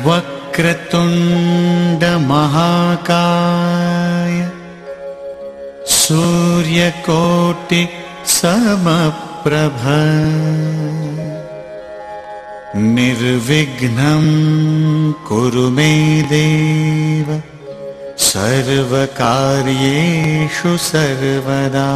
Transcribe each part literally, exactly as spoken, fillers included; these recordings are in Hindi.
वक्रतुंड महाकाय सूर्यकोटि समप्रभ निर्विघ्नं कुरु मे देव सर्वकार्येषु सर्वदा।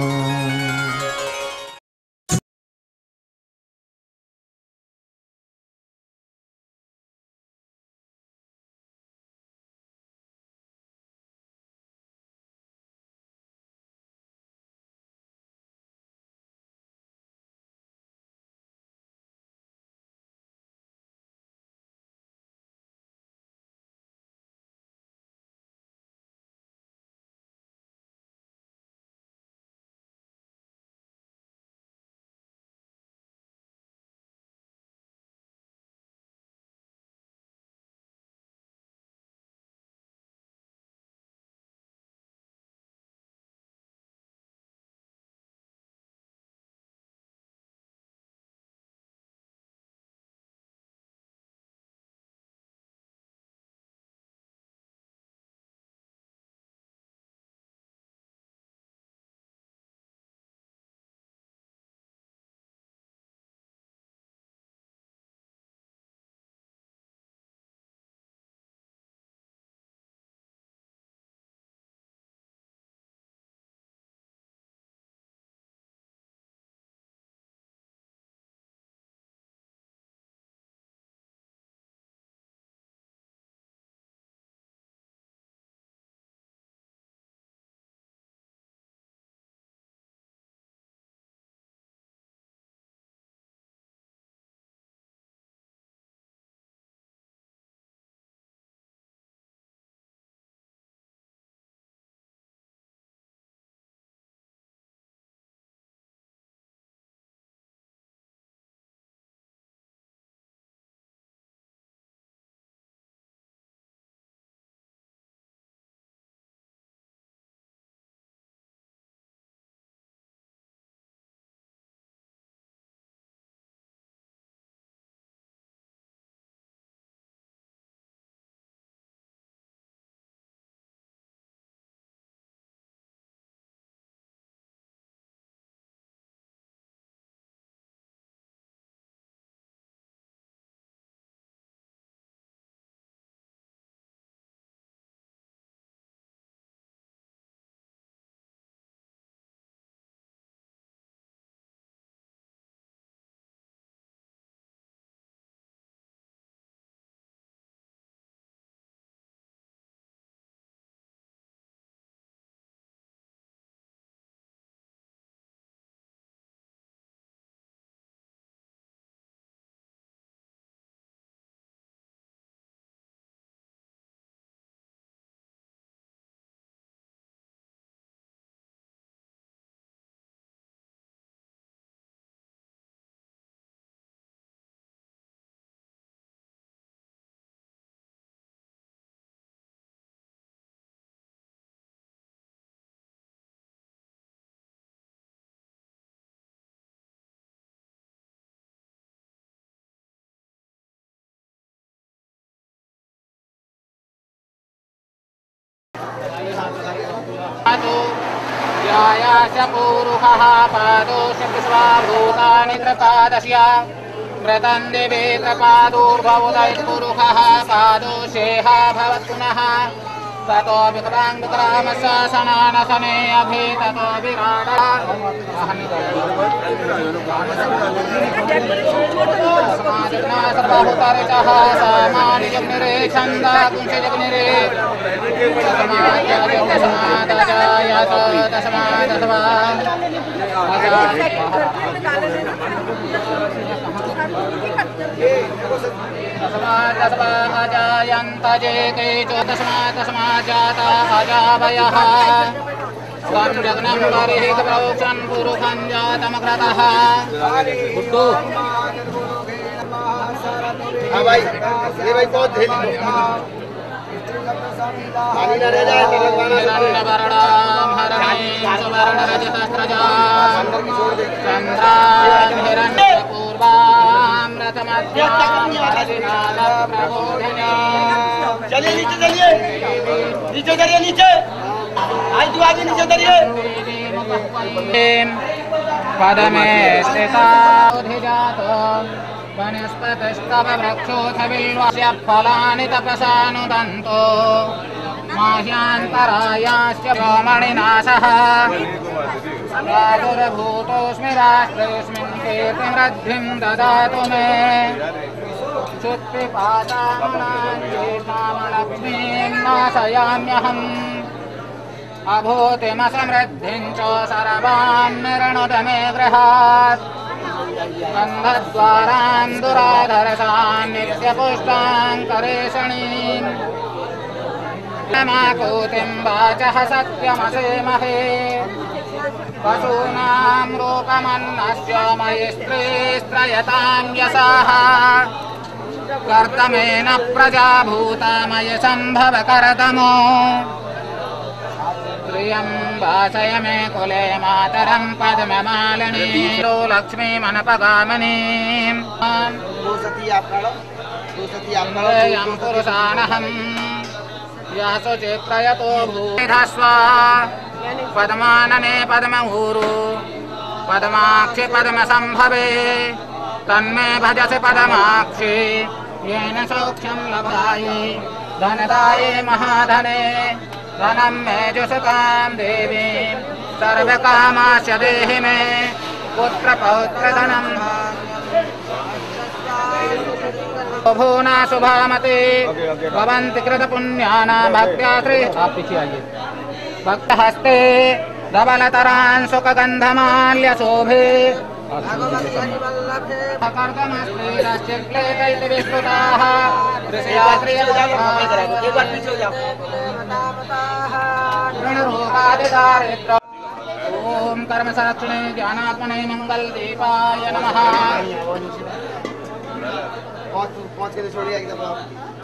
यायास्य पूरुषः पादोऽस्य विश्वाभूतानि त्रपादस्य मृतं दिवे त्रपादोर्भवोदयपुरुषः पादोषेह भवत्पुनः ततो विक्रां विक्रामशासनानशने अभि ततो विराड समाजनासबाहुतरिचः सामान्यजग्निरे छन्दा कुंशजग्निरे समाजयत तस्मादस्मा तस्मात् अजायन्त जे केचो तस्मात् तस्मात् जाता अजावयः स्वं जग्नं बर्हिः प्रोक्षन् पुरुषं जातमग्रतः। हाँ भाई, ये भाई बहुत धेली पानी न रह जाए तो लगवाना हिरण्यवर्णां हरणीं सुवर्णरजतस्रजां चन्द्रां हिरण्यपूर्वां चलिए नीचे चलिए नीचे चलिए नीचे आज दो आगे नीचे चलिए पदमे स्थिता वनस्पतिस्तव वृक्षोऽथ बिल्वस्य फलानि तपसानुदन्तो माह्यान्तरायाश्च ब्रह्मणिनाशः प्रादुर्भूतोऽस्मि राष्ट्रेऽस्मिन् कीर्तिमृद्धिं ददातु मे क्षुत्पिपासामलक्ष्मीं नाशयाम्यहम् अभूतिमसमृद्धिं च सर्वान् निर्णुत मे गृहात् गन्धद्वारान् दुराधरसान् नित्यपुष्टान् करेषणीन् माकूतिं वाचः सत्यमसेमहे पशूनां रूपमन्नस्य मयि स्त्रीस्त्रयतां यसाः कर्दमेन प्रजाभूता मयि सम्भव करदमो प्रियं वाचय मे कुले मातरं पद्ममालिनी लक्ष्मीमनपगामिनीं यं पुरुषानहं यासु चित्रयतो भूधस्व पद्मानने पद्मऊरु पद्माक्षि पद्मसम्भवे तन्मे भजसि पद्माक्षि येन सौख्यं लभाये धनदाये महाधने धनं मे जुषतां देवी सर्वकामाश्च देहि मे पुत्रपौत्रधनं भूना शुभामते भवन्ति कृतपुण्यानां भक्त्या श्री आप पीछे आइए भक्तहस्ते धवलतरान् सुखगन्धमाल्यशोभे कर्दमस्त्रीरश्चिक्लेतैति विश्रुताः ऋणरोगादिदारिद्र्य ॐ कर्मसरक्षणे ज्ञानात्मने मङ्गलदीपाय नमः पाँच के छोड़िए एक दफा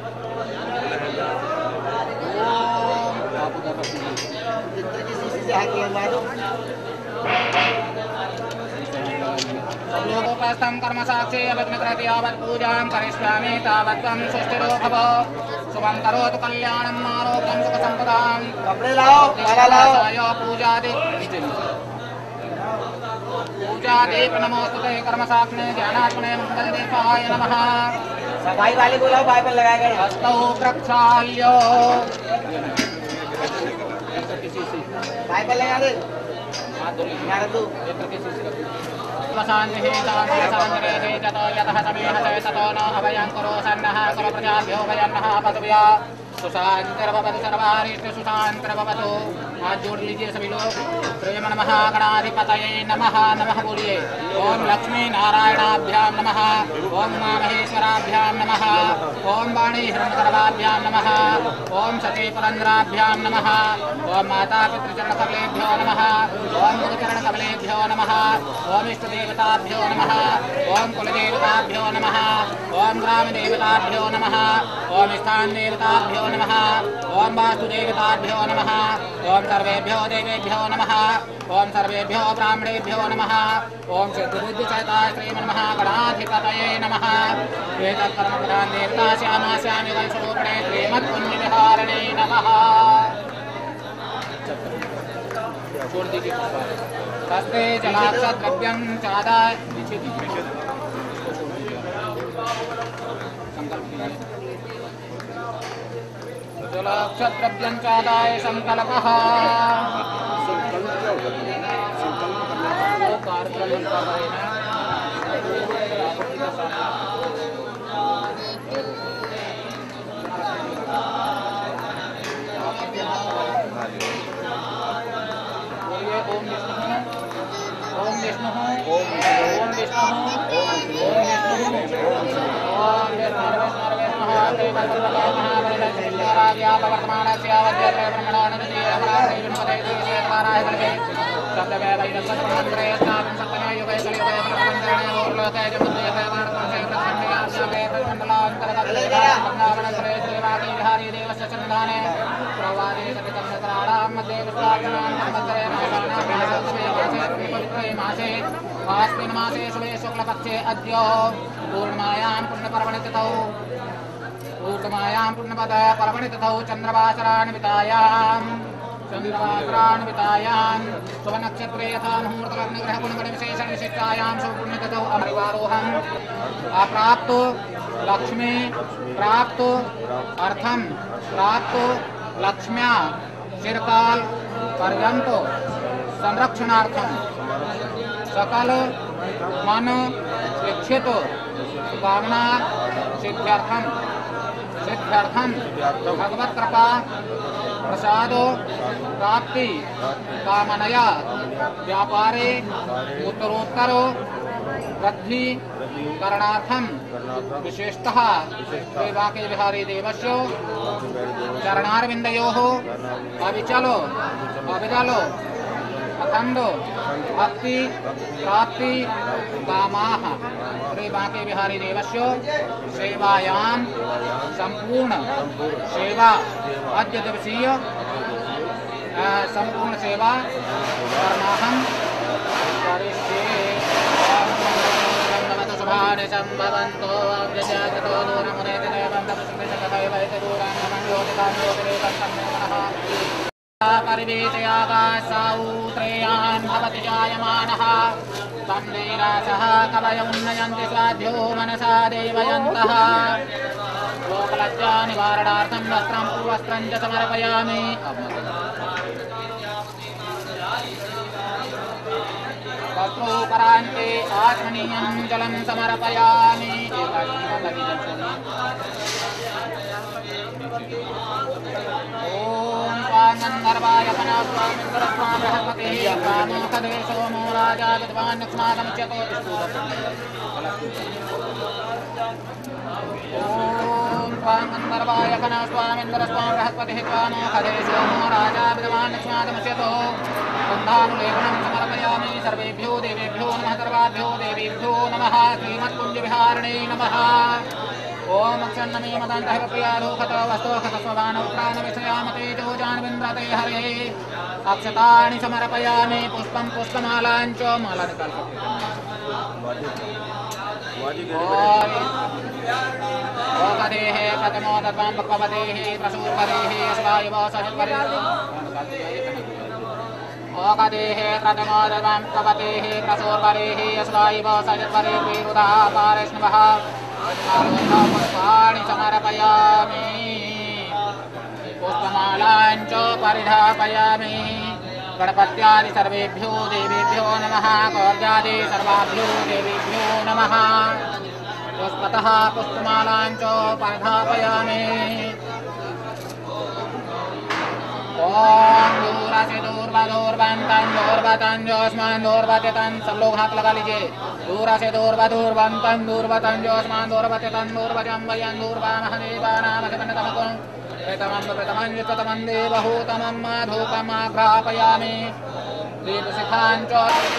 जितने की शीशी से हाथ लगवा दो लोकोपस्थं कर्म साक्षी अभिज्ञकृति यावत् पूजां करिष्यामि तावत् त्वं सुष्ठिरो भव शुभं करोतु कल्याणम् आरोग्यं सुखसम्पदां कपड़े लाओ माला लाओ पूजादि पूजादीप नमोस्तुते कर्म साक्षिणे ज्ञानात्मने मङ्गलदीपाय नमः सफाई वाले बोलाओ भाई पर लगाएगा हस्तौ प्रक्षाल्यो भाई पर लगा दे यार तू शान्तिः शान्तिः जतो यतः समेह ततो न अभयं करो सन्नः करो प्रजाभ्यो भयन्नः पशुभ्यः सुशान्तिर्भवतु सर्वारिष्ट सुशान्तिर्भवतु हाथ जोड़ लीजिए सभी लोग प्रेम नमः गणाधिपतये नमः नमः बोलिए ओम लक्ष्मी नारायणाभ्यां नमः ओम उमा महेश्वराभ्यां नमः ओम वाणी हिरण्यगर्भाभ्यां नमः ओम सती पुरंदराभ्यां नमः ओम माता पितृचरणकमलेभ्यो नमः ओम गुरुचरणकमलेभ्यो नमः ओम इष्टदेवताभ्यो नमः ओम कुलदेवताभ्यो नमः ओम ग्रामदेवताभ्यो नमः ओम स्थानदेवताभ्यो नमः ओम वास्तुदेवताभ्यो नमः ओम सर्वेभ्यो देवेभ्यो नमः ओम सर्वेभ्यो ब्राह्मणेभ्यो नमः ओम सिद्धबुद्धिसहिताय श्रीमन्मः गणाधिपतये नमः एतत्कर्मप्रधान देवता श्यामा श्यामयुगलस्वरूपिणे श्रीमत्पुण्यविहारिणे नमः छोड़ दीजिए हस्ते जलाक्षद्रव्यं चादाय नीचे दीजिए जलाक्षद्रव्यं चादाय संकल्पः कार्यक्रम ओम विष्णु ओम विष्णु ओम विष्णु ओम आस्मिन् मासे शुभे शुक्लपक्षे अद्य पूर्णमायां पुण्यपर्वणितौ पूर्णमायां पुण्यपद पर्वणितौ चन्द्रवासरान्वितायां चन्द्रवासरान्वितायां शुभनक्षत्रे यथा मुहूर्तलग्नग्रहगुणगणविशेषणविशिष्टायां शुभपुण्यतिथौ अमरिवारोहम् अप्राप्तो लक्ष्मी प्राप्तो अर्थम प्राप्तो लक्ष्म्या चिरकाल पर्यंत संरक्षणार्थम सकल मन इच्छित कामना सिद्ध्यर्थम सिद्ध्यर्थम भगवत कृपा प्रसाद प्राप्ति कामनया व्यापारे उत्तरोत्तर वृद्धि करणार्थम विशेषतः श्री बांके बिहारी देवस्य चरणारविंदयोः अविचलो अविचलो अखंड भक्ति प्राप्ति कामाः श्री बांके बिहारी देवस्य सेवायां संपूर्ण सेवा अद्य दिवसीय संपूर्ण सेवा कर्माहं करिष्ये। शुभानि सम्भवन्तो अव्यजातो दूरमुनेति देवं तपस्विषकवैवैति दूरान्नमन्योतिकान्योतिरेकस्तन्मेनः परिवेशयागासाऊत्रेयान् भवति जायमानः तं नीरासः कवय उन्नयन्ति स्वाध्यो मनसा देवयन्तः लोकलज्जा निवारणार्थं वस्त्रं पूर्वस्त्रं च समर्पयामि। वस्त्रोपरान्ते आत्मनीयं जलं समर्पयामि। ॐ स्वाङ्गन्धर्वाय पनास्वामिन्द्रस्वा बृहस्पतिः कामोखदे सोमो राजा विद्वान् युक्ष्मादमुच्यतो ॐ स्वाङ्गन्धर्वाय पनास्वामिन्द्रस्वा बृहस्पतिः कामोखदे सोमो राजा विद्वान् युक्ष्मादमुच्यतो गन्धानुलेपनं समर्पयामि। सर्वेभ्यो देवेभ्यो नमः सर्वाभ्यो देवीभ्यो नमः। श्रीमत्कुञ्जविहारिणे नमः। ओम अक्षन्नमे मदन्तः प्रियालोकत वस्तोखतस्ववानौ प्राणविषयामते जोजान्विन्द्रते हरे। अक्षतानि समर्पयामि। पुष्पं पुष्पमालाञ्च मालानि ओकदेः प्रथमो दत्वां भगवतेः प्रसूकरेः स्वायुव सजपरेः ओकदेः प्रथमो दत्वां भगवतेः प्रसूकरेः स्वायुव सजपरेः विरुधः पारेष्णवः पुष्पाणि समर्पयामि। पुष्पमालाञ्च परिधापयामि। गणपत्यादि सर्वेभ्यो देवेभ्यो नमः। गौर्यादि सर्वाभ्यो देवेभ्यो नमः। पुष्पतः पुष्पमालाञ्च परिधापयामि। ओम दूरसे दूर्वदूर्वन्तं दूर्वतं जोस्मान् दूर्वतितं। सब लोग हाथ लगा लीजिए। दूरसे दूर्वदूर्वन्तं दूर्वतं जोस्मान् दूर्वतितं दूर्वजं वयं दूर्वामहदेवानामधिपन्नतमकुं प्रेतमं प्रतमं युततमं देवहूतमं माधूकम् आघ्रापयामि। दीपशिखाञ्च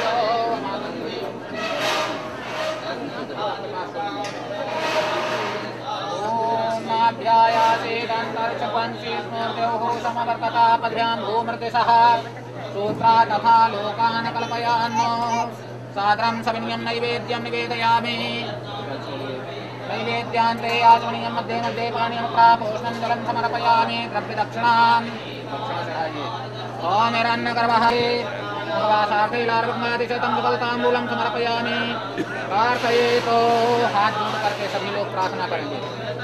ध्यायासेदन्तर्चपञ्चीस्मूर्त्योः समवर्ततापध्यां भूमृतिसः सूत्रा तथा लोकान् कल्पयान् सादरं सविनयं नैवेद्यं निवेदयामि। नैवेद्यान्ते आचमनीयं मध्ये मध्ये पानीयं प्रापोष्णं जलं समर्पयामि। द्रव्यदक्षिणां ओम हिरण्यगर्भः वासार्थैलार्घ्यमादिशतं सुफलताम्बूलं समर्पयामि। प्रार्थयेतो हाथ जोड़ करके सभी लोग प्रार्थना करेंगे।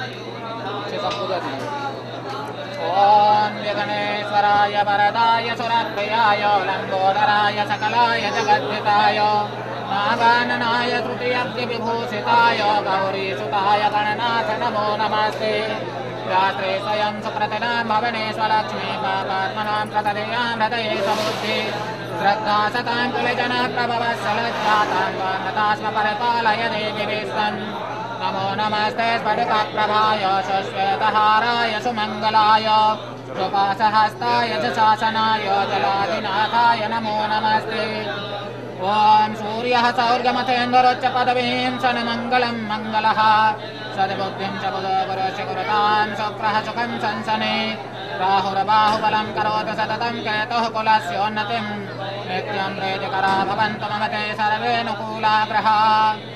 ओम विघ्नेश्वराय वरदाय सुरप्रियाय लंबोदराय सकलाय जगद्धिताय नागाननाय तृतीयज्ञ विभूषिताय गौरीसुताय गणनाथ नमो नमस्ते। रात्रे स्वयं सुकृतिनां भवनेश्वरलक्ष्मी पापात्मनां प्रतदयां हृदये समुद्धि श्रद्धा सतां कुलजना प्रभवत्सलज्जातां वान्नतास्म परिपालय देवि विश्वम्। नमो नमस्ते स्फटिकप्रभाय श्वेतहाराय सुमङ्गलाय कृपासहस्ताय च शासनाय जलाधिनाथाय नमो नमस्ते। ओम सूर्यः सौर्यमथेन्दुरुच्च पदवीं सन्मङ्गलं मङ्गलः सद्बुद्धिं च बुधगुरुश्च गुरुतां शुक्रः सुखं संसने। राहुर्बाहुबलं करोतु सततं केतुः कुलस्योन्नतिं नित्यं प्रीतिकरा भवन्तु मम ते सर्वे अनुकूला ग्रहाः।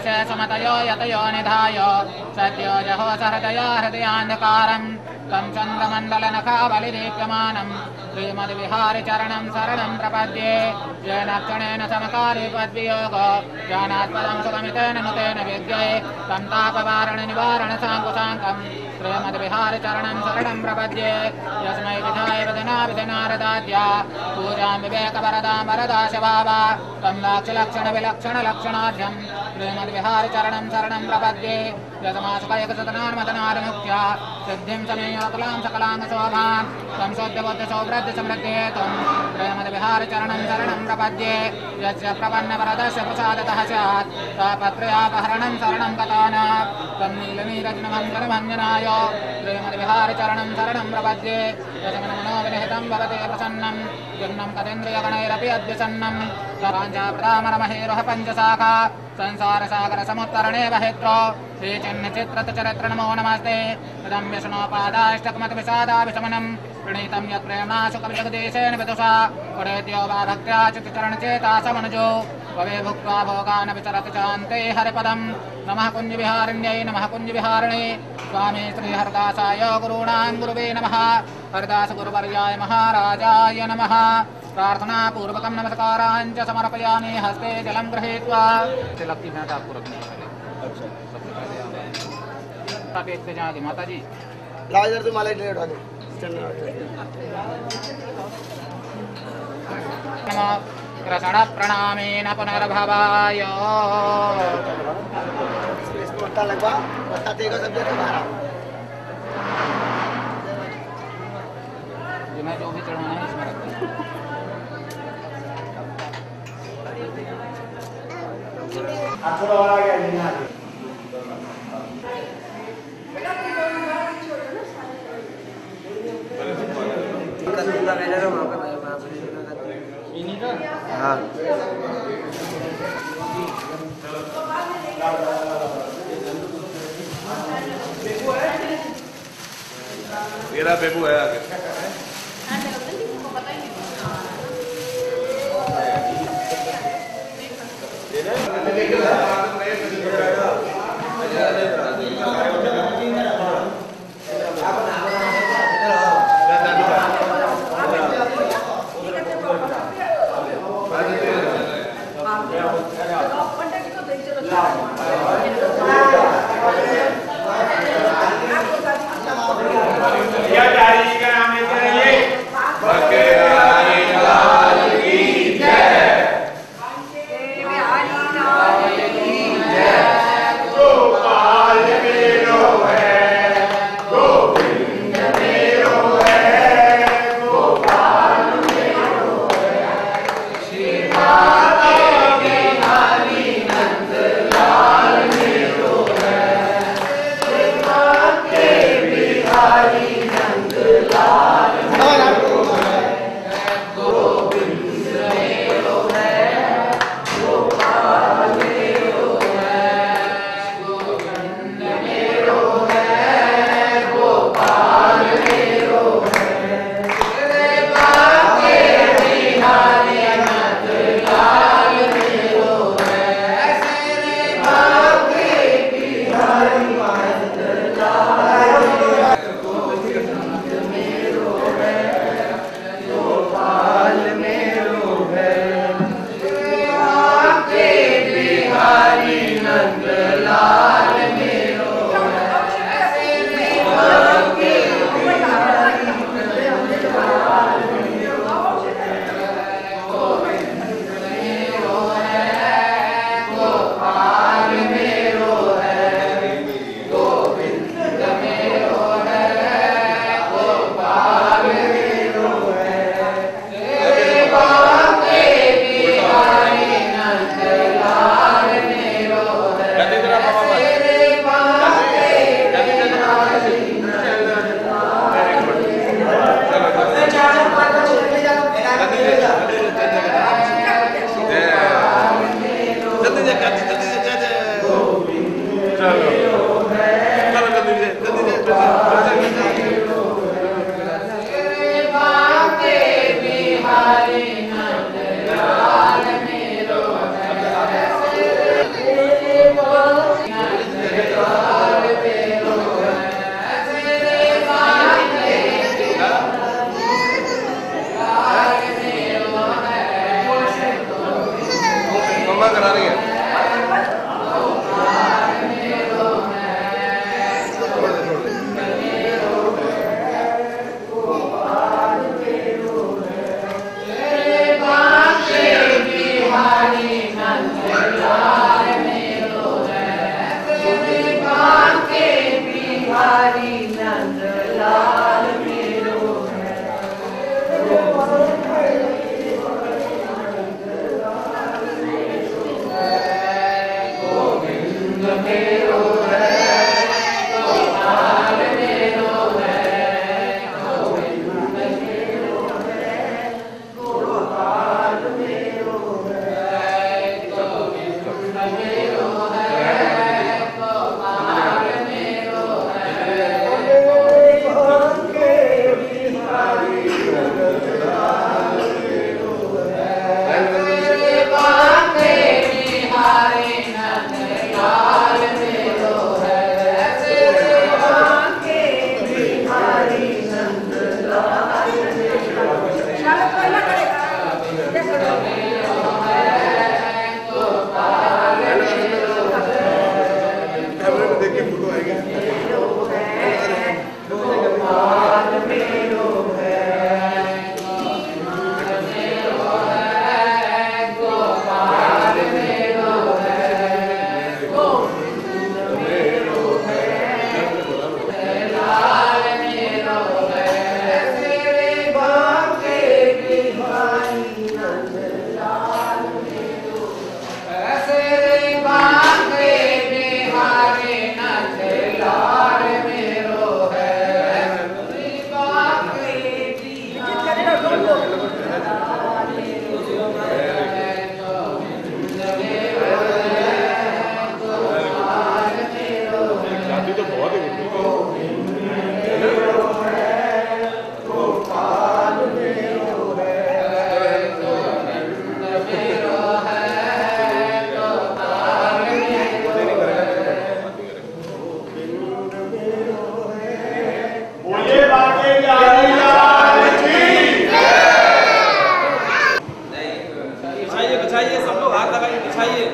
वक्षे सुमतयो यतयो निधाय सद्यो जहो सहृदया हृदयान्धकारम् तं चन्द्रमण्डलनखाबलिदीप्यमानं श्रीमद्विहारिचरणं शरणं प्रपद्ये येन क्षणेन समकारि पद्वियोग ज्ञानात्पदं सुगमितेन नुतेन विद्ये तं तापवारणनिवारणसाङ्कुशाङ्कं श्रीमद्विहारिचरणं शरणं प्रपद्ये यस्मै विधाय विधिना विधिनारदाद्या पूजां विवेकवरदां वरदा शिवावा तं लाक्षलक्षणविलक्षणलक्षणाढ्यं श्रीमद्विहारिचरणं शरणं प्रपद्ये यस्मासुकैकसतनान्मदनारमुख्या सिद्धिं समेयोकलां सकलाङ्गशोभां तं शोध्यबुद्धिसौवृद्धिसमृद्धेतुं श्रीमद्विहारिचरणं शरणं प्रपद्ये यस्य प्रपन्नवरदस्य प्रसादतः स्यात् तापत्रयापहरणं शरणं गतानां तं नीलनीरत्नमञ्जनभञ्जनाय श्रीमद्विहारिचरणं शरणं प्रपद्ये यस्मन्मनोविनिहितं भवते प्रसन्नं जीर्णं तदेन्द्रियगणैरपि अद्यसन्नं पाञ्चाप्रदामरमहेरुह पञ्चशाखा संसारसागरसमुत्तरणे वहेत्रो श्रीचिह्नचित्रतचरित्र नमो नमस्ते इदं विष्णोपादाष्टकमतिविषादाभिशमनं प्रणीतं यत्प्रेम्णा सुखविजगदेशेन विदुषा पठेद्यो वा भक्त्या चित्तचरणचेता समनुजो भवे भुक्त्वा भोगान् विचरति चान्ते हरिपदं नमः कुञ्जविहारिण्यै नमः कुञ्जविहारिणे स्वामी श्रीहरदासाय गुरूणां गुरुवे नमः हरदासगुरुवर्याय महाराजाय नमः प्रार्थनापूर्वकं नमस्काराञ्च समर्पयामि हस्ते जलं गृहीत्वा तिलक की भेंट आपको रखनी पड़ेगी। अच्छा सबसे पहले आप एक से जाएंगे माता जी लाओ इधर तुम माला ले उठा दो नमो कृष्ण प्रणामेन पुनर्भवाय इसको लगवा बता देगा सब जगह तुम्हारा जो मैं जो भी चढ़ाना है इसमें रखता हूँ। थोड़ा और आ गया जी ना कल मेरे रो वहां पे इन्हीं का हां मेरा बेबू है आगे Hare बिहारी नंद लाल मेरो है। गोविंद मेरो है, गोपाल मेरो है, गोविंद मेरो है, गोपाल मेरो है, गोविंद मेरो है, गोपाल मेरो है। बांके बिहारी नंद लाल मेरो है, बांके बिहारी नंद लाल मेरो है, गोपाल मेरो है, देख के फोटो आएगी। गोपाल मेरो है, गोपाल मेरो है, गोविंद मेरो है, लाल मेरो है। तेरे बांके बिहारी नंद लाल मेरो है, तेरे बांके बिहारी नंद लाल मेरो है, तेरे बांके बिहारी नंद लाल मेरो है, गोविंद मेरो है, गोपाल मेरो है, शादी तो बहुत है गोविंद मेरो है, गोपाल मेरो है, गोविंद मेरो है, गोपाल मेरो है, गोविंद मेरो है। बोलिए बांके बिहारी लाल की। बिछाइए बिछाइए, सब लोग हाथ लगाइए, बिछाइए।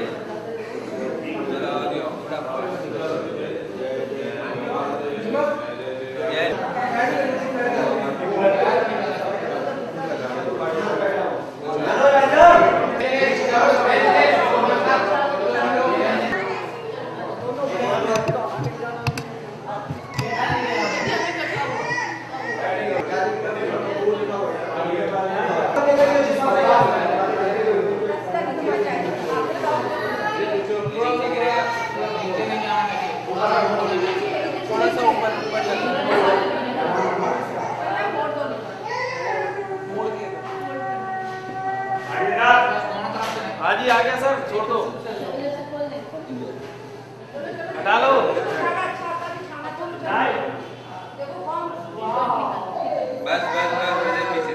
हाँ जी, आ गया सर, छोड़ दो, हटा लो। बस बस बस मेरे पीछे।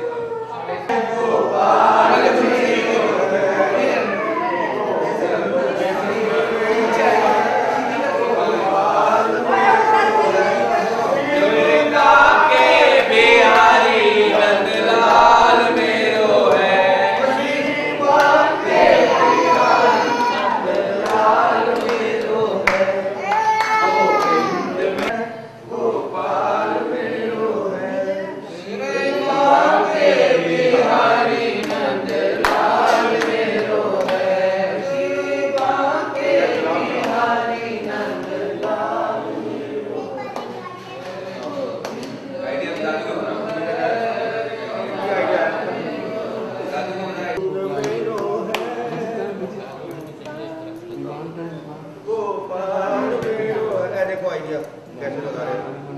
बिहारी नंद लाल मेरो है, लाल मेरो है, गोपाल मेरो है, बांके बिहारी नंद लाल मेरो है, बांके बिहारी नंद लाल मेरो गोपाल देखो आइडिया कैसे लगा रहे हैं।